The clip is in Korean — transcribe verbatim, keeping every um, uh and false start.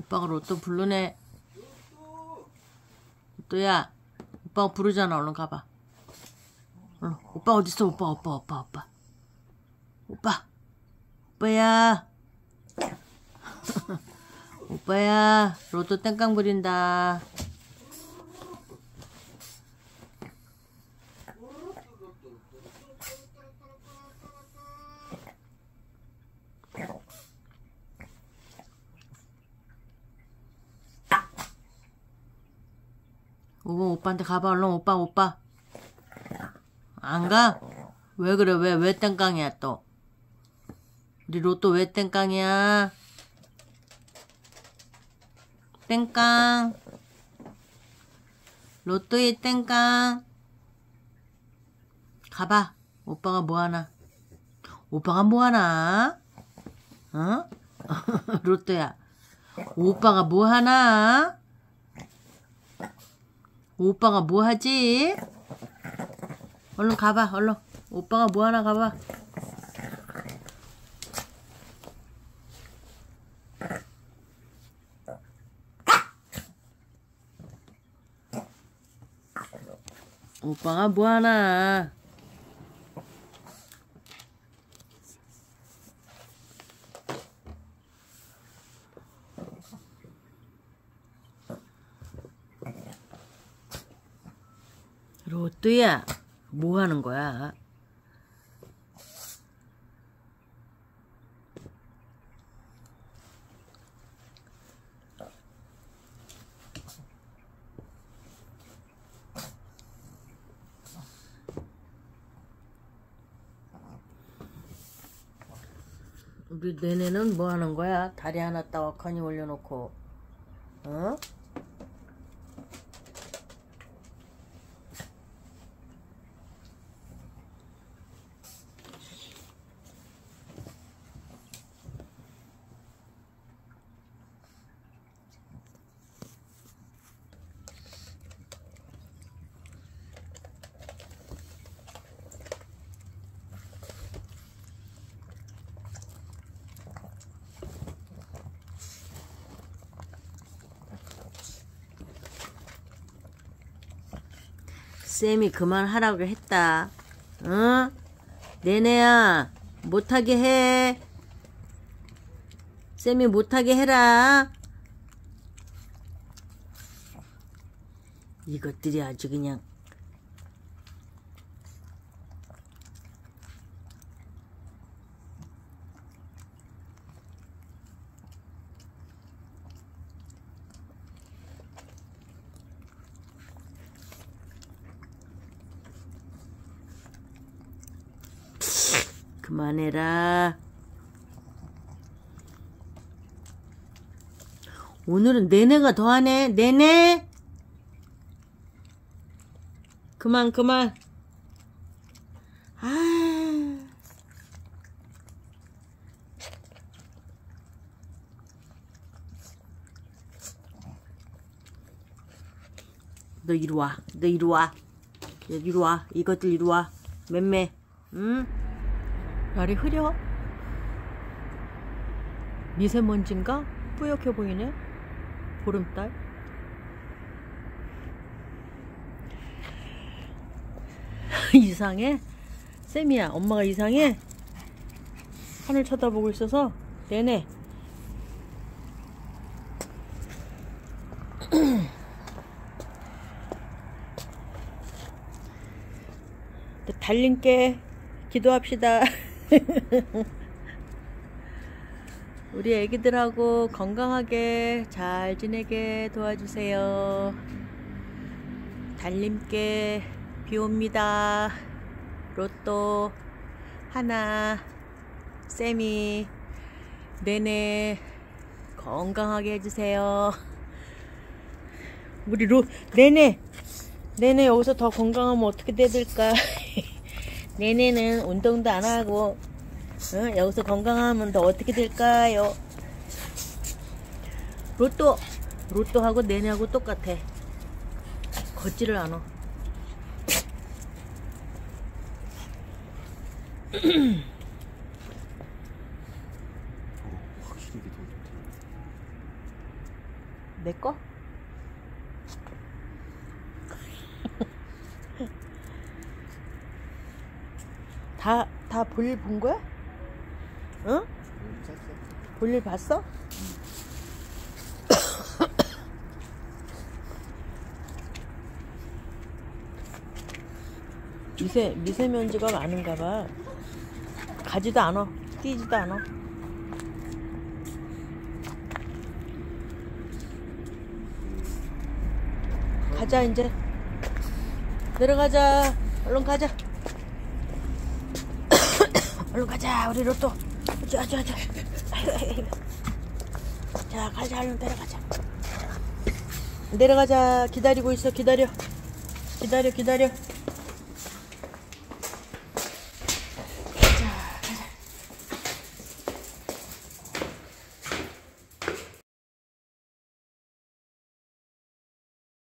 오빠가 로또 부르네. 로또야, 오빠가 부르잖아. 얼른 가봐. 얼른. 오빠 어딨어? 오빠 오빠 오빠 오빠 오빠 오빠야. 오빠야, 로또 땡깡 부린다. 오, 오빠한테 가봐. 얼른. 오빠 오빠 안 가? 왜 그래? 왜 왜 땡깡이야 또? 우리 로또 왜 땡깡이야? 땡깡. 로또에 땡깡. 가봐. 오빠가 뭐하나? 오빠가 뭐하나? 어? 로또야, 오빠가 뭐하나? 오빠가 뭐하지? 얼른 가봐. 얼른. 오빠가 뭐하나 가봐. 오빠가 뭐하나? 로또야, 뭐하는 거야? 우리 내내는 뭐 하는 거야? 다리 하나 따박하니 올려놓고, 어? 쌤이 그만하라고 했다. 응? 내내야, 못하게 해. 쌤이 못하게 해라. 이것들이 아주 그냥. 그만해라. 오늘은 내내가 더하네. 내내. 그만 그만. 아. 너 이리 와. 너 이리 와. 이리 와. 이것들 이리 와. 맴매. 응? 날이 흐려? 미세먼지인가? 뿌옇게 보이네? 보름달? 이상해? 쌤이야, 엄마가 이상해? 하늘 쳐다보고 있어서 내내. 달님께 기도합시다. 우리 애기들하고 건강하게 잘 지내게 도와주세요. 달님께 비옵니다. 로또 하나. 쌤이 내내 건강하게 해주세요. 우리 로 내내 내내 여기서 더 건강하면 어떻게 돼될까? 내내는 운동도 안 하고, 어? 여기서 건강하면 더 어떻게 될까요? 로또, 로또하고 내내하고 똑같아. 걷지를 않아. 확실히 더 좋다. 내 거? 다, 다 볼일 본 거야? 응? 볼일 봤어? 미세, 미세먼지가 많은가 봐. 가지도 않아. 뛰지도 않아. 가자, 이제. 내려가자. 얼른 가자. 얼른 가자. 우리 로또. 자, 자, 자. 자, 가자. 얼른 내려가자. 내려가자. 기다리고 있어. 기다려. 기다려, 기다려.